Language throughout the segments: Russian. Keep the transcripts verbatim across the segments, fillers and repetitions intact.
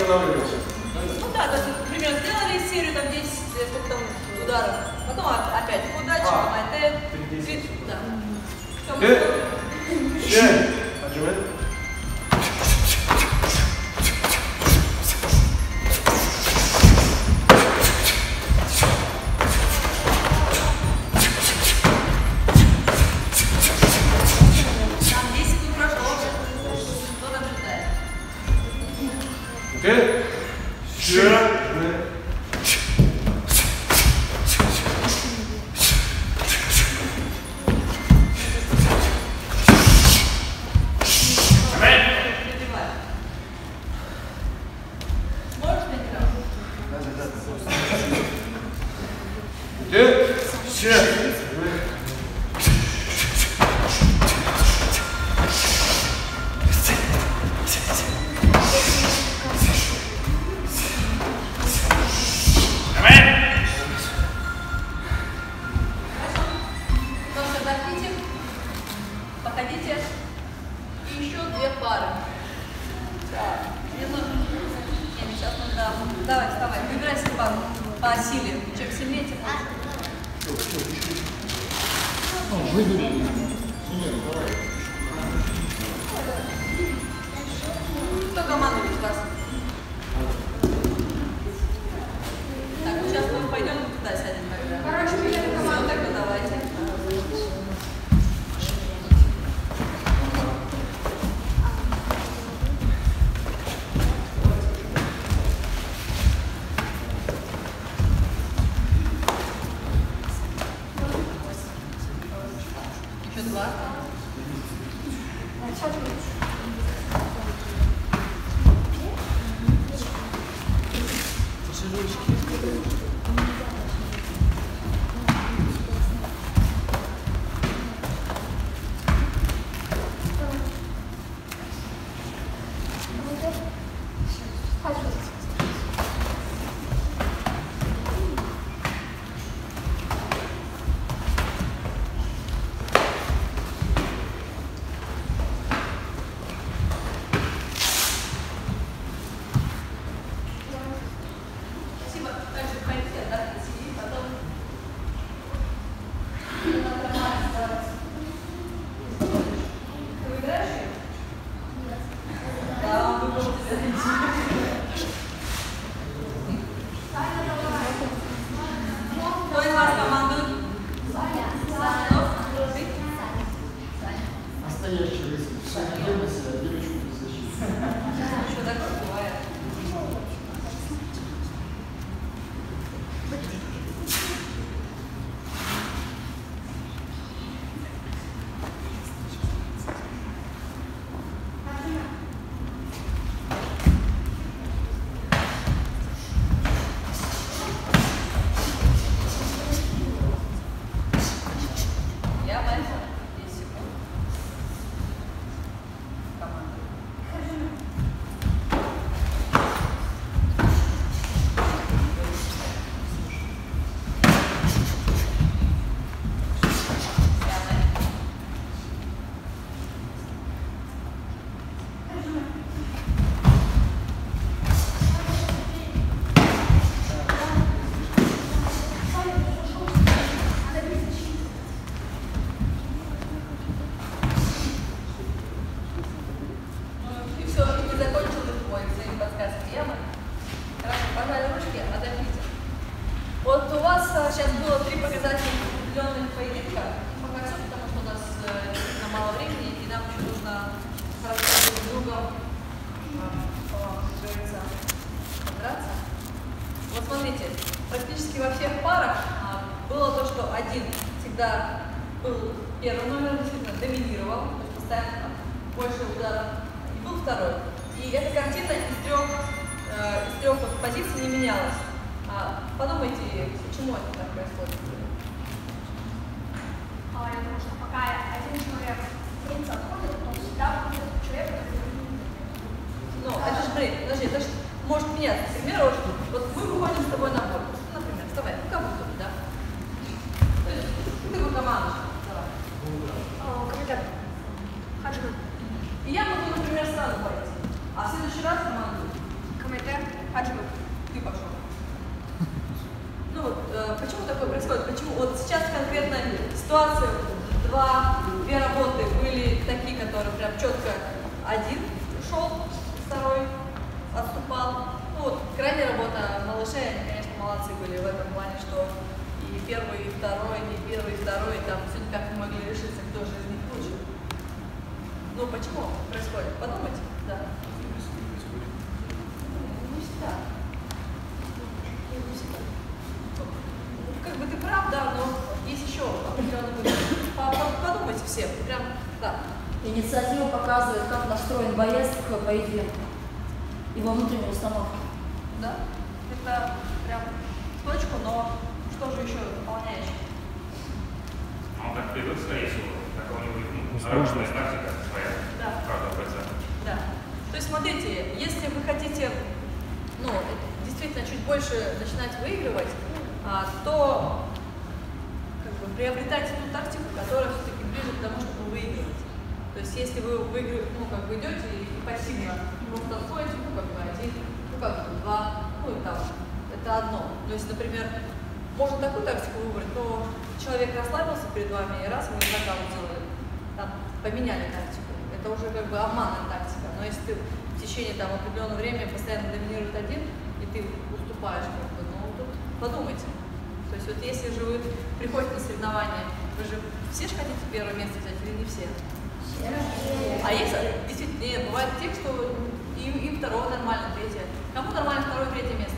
останавливаемся. Ну да, то есть, например, сделали серию там десять, сколько там ударов, потом опять удача, майте, да. Все, отжимай. Окей? Все. Окей? Все. Походите. И еще две пары. Так. Не, сейчас надо. Давай, вставай. Выбирай себе пару по силе. Чем сильнее, тем лучше. Кто командует у вас? Так, ну сейчас мы пойдем туда сядем. Короче, мы команду. Так, ну давайте. Еще два. Вот у вас сейчас было три показателя определенных поединка по кольцу, потому что у нас действительно мало времени, и нам еще нужно хорошо друг с другом, как говорится, подраться. Вот смотрите, практически во всех парах было то, что один всегда был первый номер, действительно доминировал, то есть постоянно больше ударов, и был второй. И эта картина из трех, э, из трех вот позиций не менялась. А, подумайте, почему это так происходит? А, я думаю, что пока один человек принц отходит, то всегда будет человек, который... Ну, это же, блин, подожди, это же может меняться. К примеру, вот мы выходим с тобой на бой. Ну, например, вставай, ну кому тут, да? Ты бы команду. Давай. О, комитет. Хаджиман. И я могу, например, стану пойти. А в следующий раз команду. Комитет. почему вот сейчас конкретно ситуация, два, две работы были такие, которые прям четко один шел, второй отступал. Ну вот крайняя работа малышей, они, конечно, молодцы были в этом плане, что и первый, и второй, и первый, и второй, и там все никак не могли решиться, кто же из них лучше. Ну почему происходит? Подумайте, да. Не всегда. Не всегда. Как бы ты прав, да, но есть еще определенный выбор. Подумайте все, прям, да. Инициатива показывает, как настроен боец к поединку, его внутреннюю установку. Да, это прям в точку, но что же еще дополняешь? Он так привык, скорее всего, какого-нибудь, ну, наружная тактика своя, Да. каждого бойца. Да. То есть смотрите, если вы хотите, ну, действительно чуть больше начинать выигрывать, а, то как бы, приобретайте ту тактику, которая все-таки ближе к тому, чтобы выигрывать. То есть если вы выигрываете, ну, как бы идете и пассивно просто отходите, ну, как бы один, ну, как бы два, ну, и там, это одно. То есть, например, можно такую тактику выбрать, но человек расслабился перед вами, и раз вы нокаут сделали, там, поменяли тактику. Это уже как бы обманная тактика. Но если ты в течение там определенного времени постоянно доминирует один, и ты уступаешь, как бы, ну, тут подумайте. То есть вот если же вы приходите на соревнования, вы же все же хотите первое место взять или не все? А есть, действительно, нет, бывает те, что и, и второе нормально, третье. Кому нормально второе, третье место?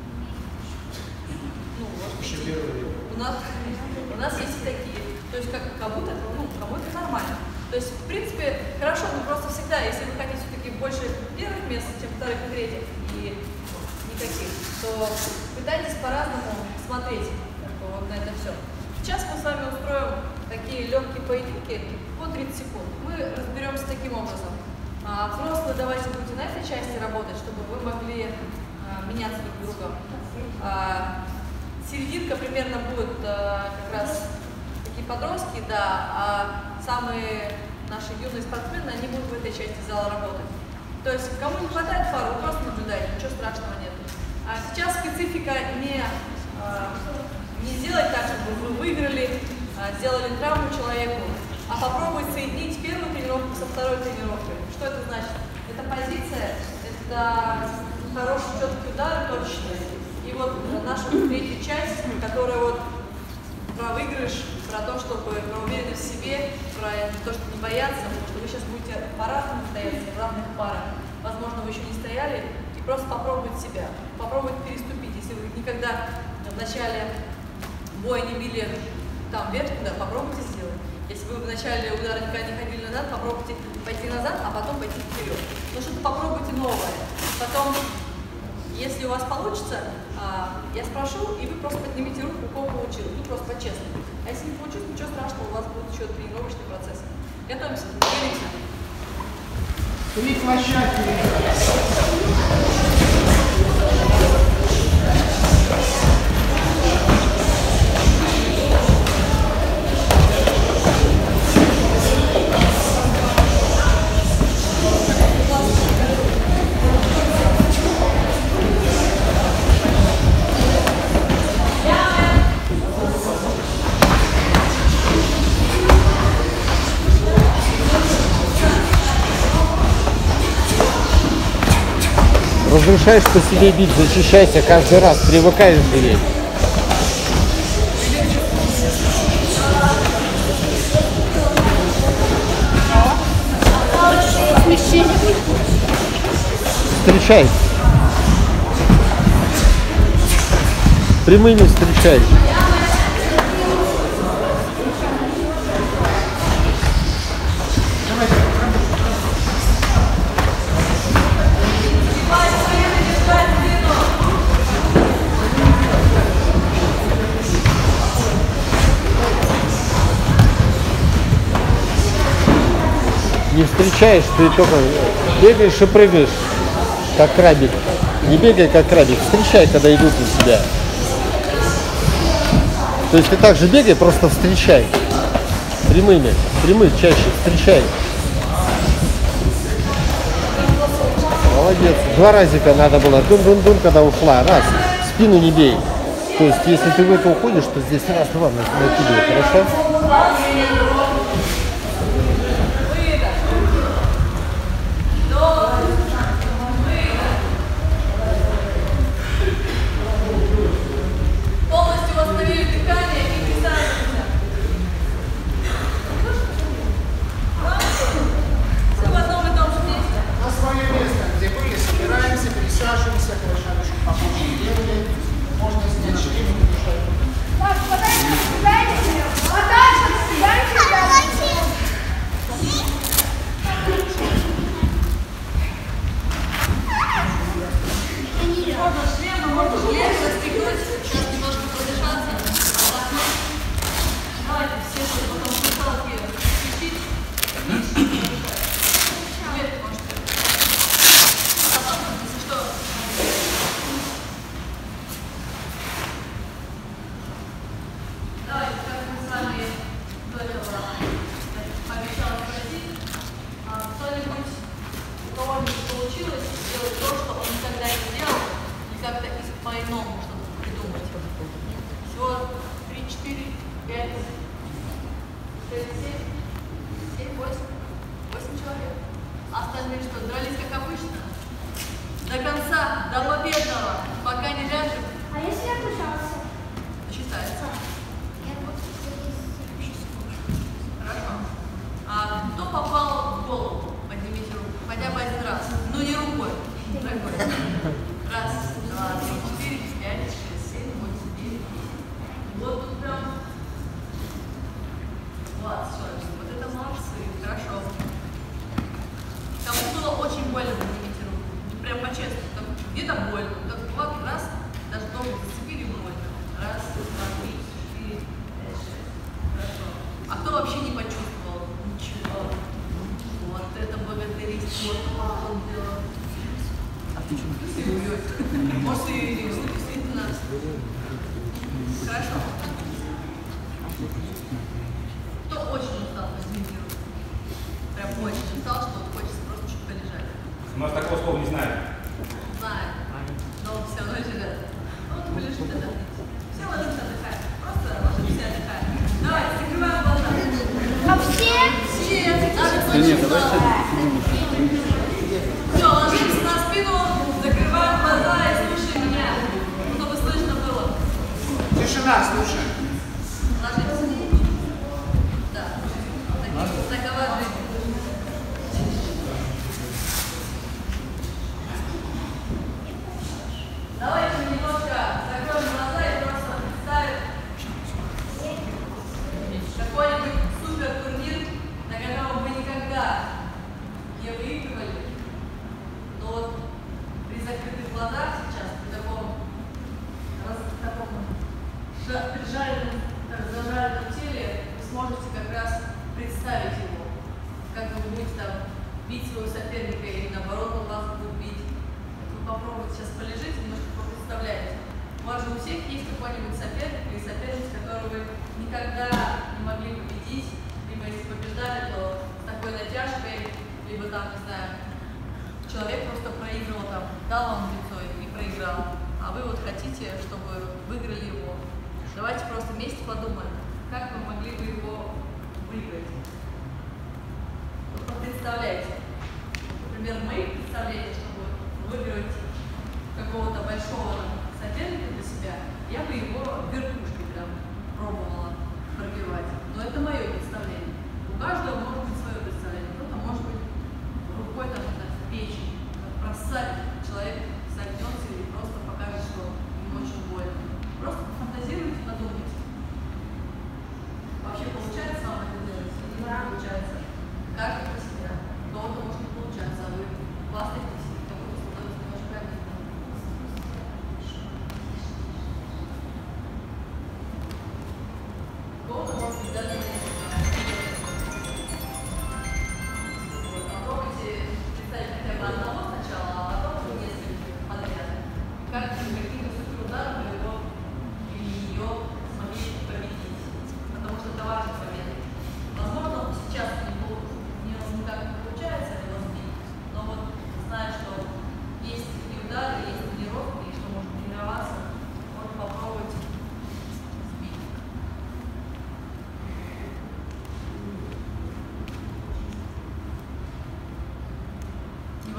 Ну, вот, у нас, у нас есть и такие. То есть как кому-то, ну, кому-то нормально. То есть, в принципе, хорошо, но просто всегда, если вы хотите все-таки больше первых мест, чем вторых и третьих, и никаких, то пытайтесь по-разному смотреть как бы, вот на это все. Сейчас мы с вами устроим такие легкие поединки по тридцать секунд. Мы разберемся таким образом. А, взрослые давайте будете на этой части работать, чтобы вы могли а, меняться друг другом. А, серединка примерно будет а, как раз такие подростки, да, а самые наши юные спортсмены, они будут в этой части зала работать. То есть, кому не хватает фару, вы просто наблюдайте, ничего страшного нет. А сейчас специфика не, а, не сделать так, чтобы вы выиграли, а, сделали травму человеку, а попробовать соединить первую тренировку со второй тренировкой. Что это значит? Это позиция, это хороший четкий удар, точный. И вот наша третья часть, которая вот про выигрыш, про то, чтобы про уверенность в себе, про то, что не бояться, потому что вы сейчас будете по-разному стоять в равных парах. Возможно, вы еще не стояли, и просто попробовать себя, попробовать переступить. Если вы никогда в начале боя не били там вверх, да, попробуйте сделать. Если вы в начале удара никогда не ходили назад, попробуйте пойти назад, а потом пойти вперед. Ну что-то попробуйте новое. Потом, если у вас получится, я спрошу, и вы просто поднимите руку, у кого получилось. Ну просто по-честному. А если не получилось, ничего страшного, у вас будет еще тренировочный процесс. Готовимся. Делимся. Три площадки. Разрешаешь по себе бить, защищайся каждый раз, привыкаешь бить. Встречай. Прямыми встречай. Не встречаешь, ты только бегаешь и прыгаешь, как крабик. Не бегай, как крабик, встречай, когда идут на тебя. То есть ты также бегай, просто встречай. Прямыми, прямые чаще, встречай. Молодец. Два разика надо было. Дун-дун-дун, когда ушла. Раз. Спину не бей. То есть, если ты в это уходишь, то здесь раз, два на, на тебе, хорошо? Полностью восстановили дыхание и присаживаемся. Все в одном и том же месте. На свое место, где были, собираемся, присаживаемся, шагушки попозже делали. Можно снять шлем и дышать. Так, подайте, подайте. Подайте, подайте. Можно шлем, можно шлем расстегнуть. Сейчас немножко продышаться. Отдохнуть. Давайте все, чтобы потом слушалки включить. Вверх можете. Потом, если что. Давайте, как мы с вами до этого пообещала спросить, а кто-нибудь, у кого-нибудь получилось сделать то, что он никогда не делал, или как-то по-иному что-то придумать? Всего три, четыре, пять, шесть, семь, семь, восемь, восемь человек. А остальные что, дрались как обычно? До конца, до победного, пока не ляжем, А если я отключался? считается. Хорошо. А кто попал в голову? Поднимите руку. Хотя бы один раз. Ну не рукой. Другой. Раз, два, три, четыре, пять, шесть, семь, восемь, девять. Вот тут прям двадцать человек. Вот это молодцы. Хорошо. Кому было очень больно, поднимите руку. Прям по-честному. Где-то больно. Как вот раз, даже ногу зацепили больно. Раз, два, три, четыре, пять, шесть. Хорошо. А кто вообще не почувствовал ничего? Вот это благодарить спорту он делал. Может, и действительно. Хорошо. Кто очень устал, возьмите руку. Прям очень устал, что вот хочется просто чуть полежать. У нас такого слова не знаем. Знаю. Но все равно лежат. Ну вот полежите, отдохните. Все ложимся отдыхать. Просто ложимся отдыхать. Давайте, закрываем глаза. А все? Все, даже кто не устал. Все, ложимся на спину, закрываем глаза и слушаем меня, чтобы слышно было. Тишина, слушай. Ложимся. Да. Такова жизнь. Давайте немножко закроем глаза и просто представим какой-нибудь супер турнир, на котором вы никогда не выигрывали, но вот при закрытых глазах сейчас, при таком, раз, таком жа- прижаренном, так, зажаренном теле, вы сможете как раз представить его, как вы будете там бить своего соперника или наоборот он вас будет бить. Вы попробуйте сейчас полежите, немножко попредставляете. У вас же у всех есть какой-нибудь соперник или соперница, которого вы никогда не могли победить, либо если побеждали, то с такой натяжкой, либо там, не знаю, человек просто проигрывал, там, дал вам лицо и проиграл, а вы вот хотите, чтобы выиграли его. Давайте просто вместе подумаем, как вы могли бы его выиграть. Вот представляете. Например, мои представления, чтобы выиграть какого-то большого соперника для себя, я бы его верхушкой прям пробовала пробивать. Но это мое представление. У каждого может быть свое представление. Кто-то может быть рукой там, не знаю, в печень, просадит, человек согнется или просто покажет, что ему очень больно. Просто фантазируйте, подумайте. Вообще получается вам это делать? Да.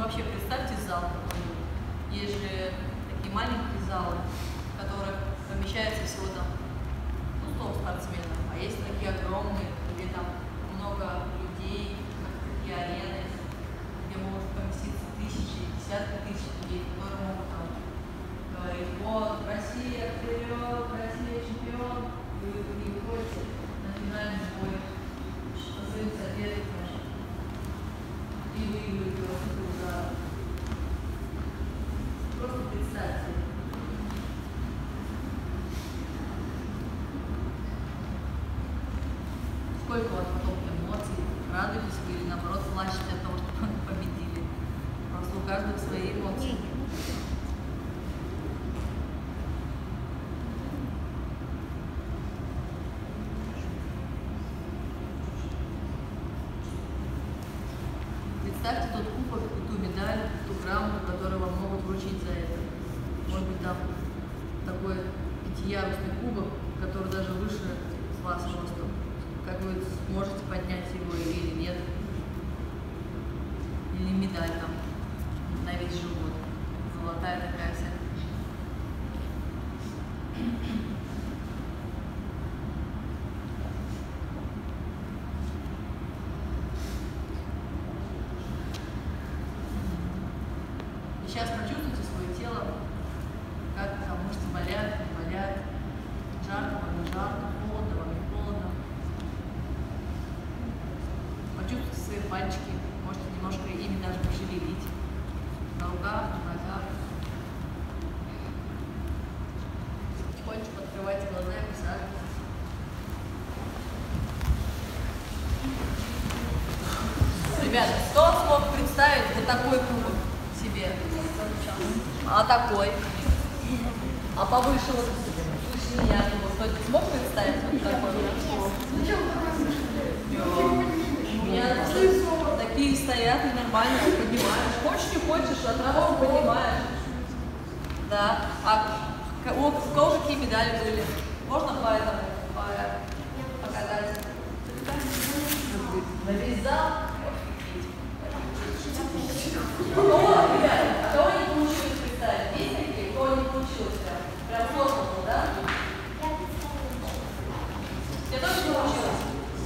вообще представьте зал какой-нибудь. Есть же такие маленькие залы, в которых помещается всего там, ну, сто спортсменов, а есть такие огромные, где там много людей, как такие арены, где могут поместиться тысячи, десятки тысяч людей, которые могут там говорить: вот, Россия вперед, Россия чемпион, и вы не выходите на финальный бой со своим соперником, и выигрываете вот эту удар. Просто представьте. Сколько у вас потом эмоций, радуетесь вы или наоборот плачете от того, что вы победили? Просто у каждого свои эмоции. Представьте тот кубок, ту медаль, ту грамоту, которую вам могут вручить за это. Может быть, там такой пятиярусный кубок, который даже выше вас ростом. Как вы сможете поднять его или нет? Или медаль там на весь живот. Золотая такая вся. И сейчас почувствуйте свое тело, как там мышцы болят, не болят, жарко вам, не жарко, холодно вам, не холодно. Почувствуйте свои пальчики, можете немножко ими даже пошевелить. На руках, на ногах. Потихонечку открывайте глаза и присаживайтесь. Ребята, кто смог представить вот такой кубок себе? А такой? А повыше вот выше меня кубок? Кто смог представить вот такой? У меня такие стоят и нормально поднимаешь. Хочешь, не хочешь, от того поднимаешь. Да. А у, у кого какие медали были? Можно по этому по, покатать? На весь зал? Кого, ребят, а кого не получилось представить? Есть такие? Кого не получилось прям? Прям сложно было, да? Тебе тоже не получилось?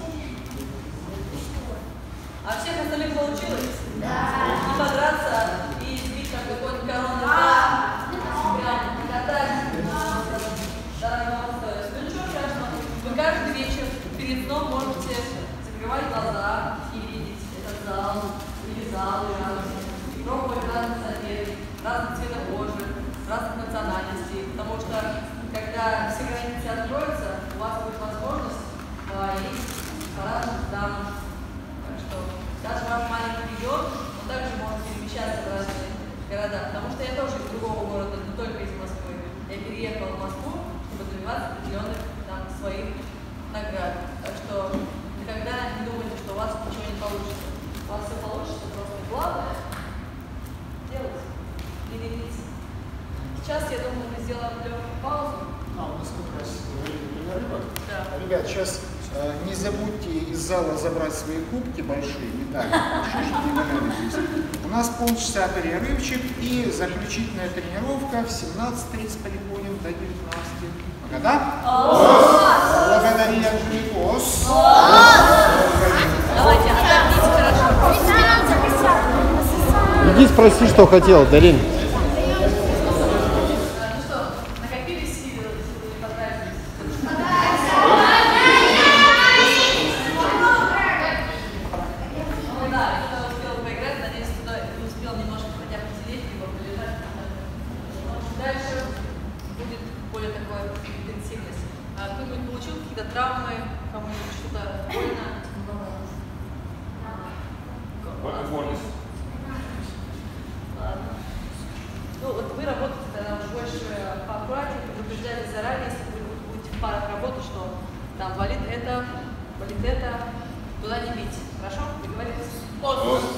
А всех остальных получилось? Да. И подраться, и избить там какой-нибудь коронный зал. Прям покатать. Дорого стоит. Ну ничего страшного. Вы каждый вечер перед сном можете закрывать глаза и видеть этот зал, или залы разные. И пробовать разных соседей, разных цветов кожи, разных национальностей. Потому что когда все границы откроются, у вас будет возможность говорить по разным странам. Так что даже ваш маленький регион, он также может перемещаться в разные города. Потому что я тоже из другого города, не только из Москвы. Я переехала в Москву, чтобы добиваться определенных там своих наград. Так что никогда не думайте, что у вас ничего не получится. У вас все получится, просто главное делать, не лениться. Сейчас, я думаю, мы сделаем легкую паузу. А, у нас как раз время перерыва. Да. Ребят, сейчас э, не забудьте из зала забрать свои кубки большие, медали, большие, чтобы не валяли здесь. У нас полчаса перерывчик и заключительная тренировка в семнадцать тридцать переходим до девятнадцати. Пока, да? Благодари, Анжеликос. Давайте, отдохните хорошо. Иди спроси, что хотел, Дарин. Ну что, накопили силы, если вы не потратились? Ну да, кто успел поиграть, надеюсь, кто успел немножко хотя бы посидеть, либо полежать. Дальше будет более такая интенсивность. Кто-нибудь получил какие-то травмы, кому-нибудь что-то больно? Вольность. Ладно. Ну вот вы работаете тогда уже больше поаккуратнее, предупреждаете заранее, если вы будете в парах работать, что там болит это, болит это, туда не бить. Хорошо? Договорились?